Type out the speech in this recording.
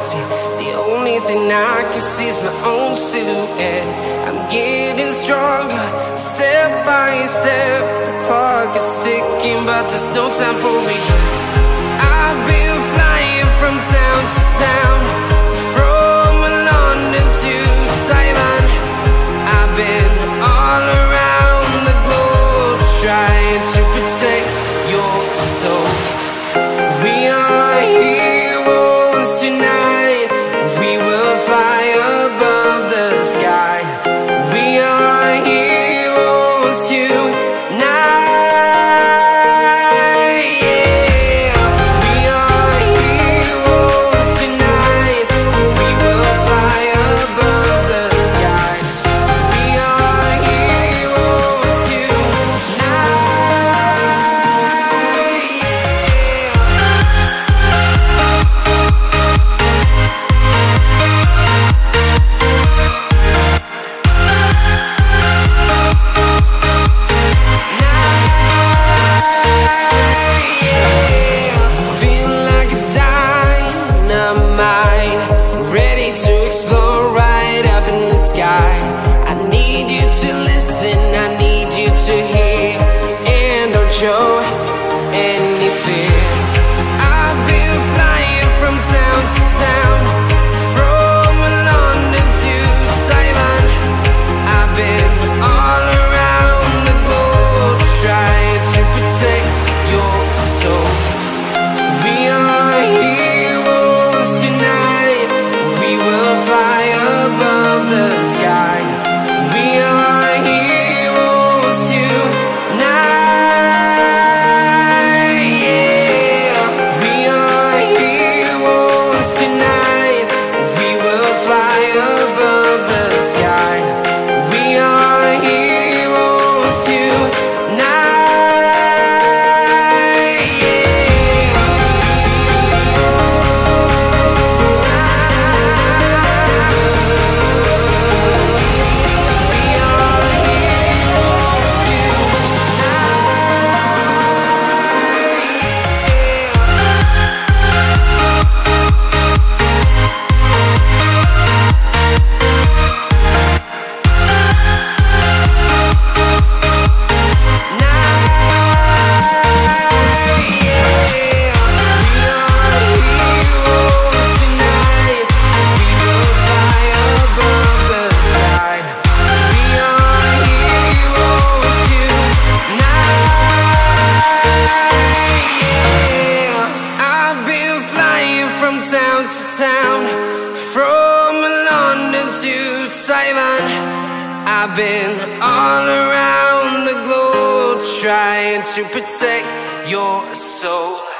See, the only thing I can see is my own silhouette. I'm getting stronger, step by step. The clock is ticking, but there's no time for regrets. I've been flying from town to town, from London to Taiwan. I've been all around the globe, trying to protect your soul. We are heroes tonight. We will fly above the sky. We are heroes tonight. I need you to listen, I need you to hear, and don't show any fear. I've been flying from town to town, from London to Taiwan. I've been all around the globe, trying to protect your soul. We are heroes tonight. We will fly above the sky. We are heroes tonight. Yeah. We are heroes tonight. We will fly above the sky. We are heroes tonight. From town to town, from London to Taiwan. I've been all around the globe, trying to protect your soul.